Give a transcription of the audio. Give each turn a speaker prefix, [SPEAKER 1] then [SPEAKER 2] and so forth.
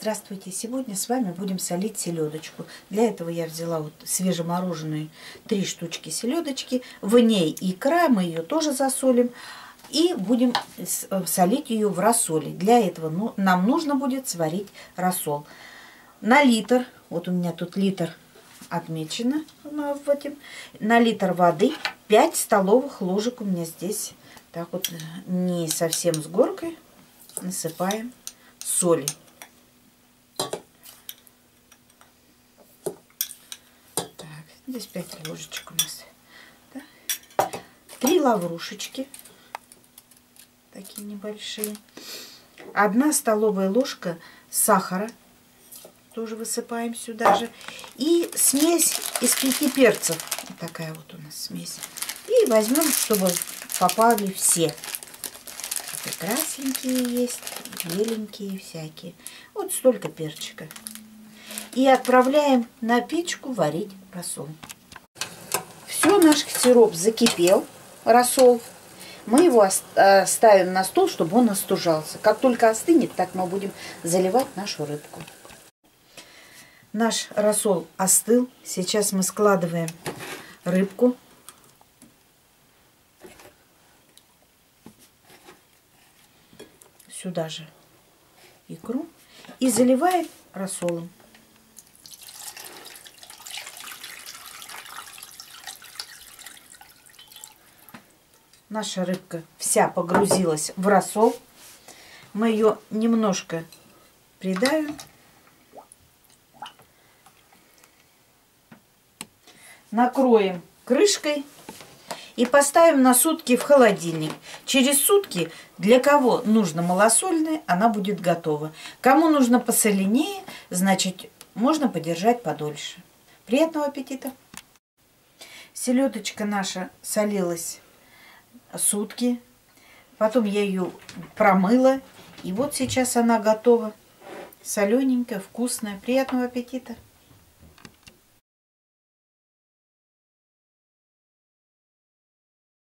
[SPEAKER 1] Здравствуйте! Сегодня с вами будем солить селедочку. Для этого я взяла вот свежемороженые 3 штучки селедочки. В ней икра, мы ее тоже засолим. И будем солить ее в рассоле. Для этого нам нужно будет сварить рассол. На литр, вот у меня тут литр отмечено, на литр воды 5 столовых ложек у меня здесь. Так вот, не совсем с горкой, насыпаем соли. Так, здесь 5 ложечек у нас. Да? 3 лаврушечки, такие небольшие. 1 столовая ложка сахара, тоже высыпаем сюда же. И смесь из 5 перцев. Вот такая вот у нас смесь. И возьмем, чтобы попали все. И красенькие есть, беленькие всякие. Вот столько перчика. И отправляем на печку варить рассол. Все, наш сироп закипел, рассол. Мы его ставим на стол, чтобы он остужался. Как только остынет, так мы будем заливать нашу рыбку. Наш рассол остыл. Сейчас мы складываем рыбку. Сюда же икру. И заливаем рассолом. Наша рыбка вся погрузилась в рассол. Мы ее немножко придавим. Накроем крышкой и поставим на сутки в холодильник. Через сутки, для кого нужно малосольная, она будет готова. Кому нужно посоленее, значит, можно подержать подольше. Приятного аппетита! Селедочка наша солилась сутки. Потом я ее промыла. И вот сейчас она готова. Солененькая, вкусная. Приятного аппетита!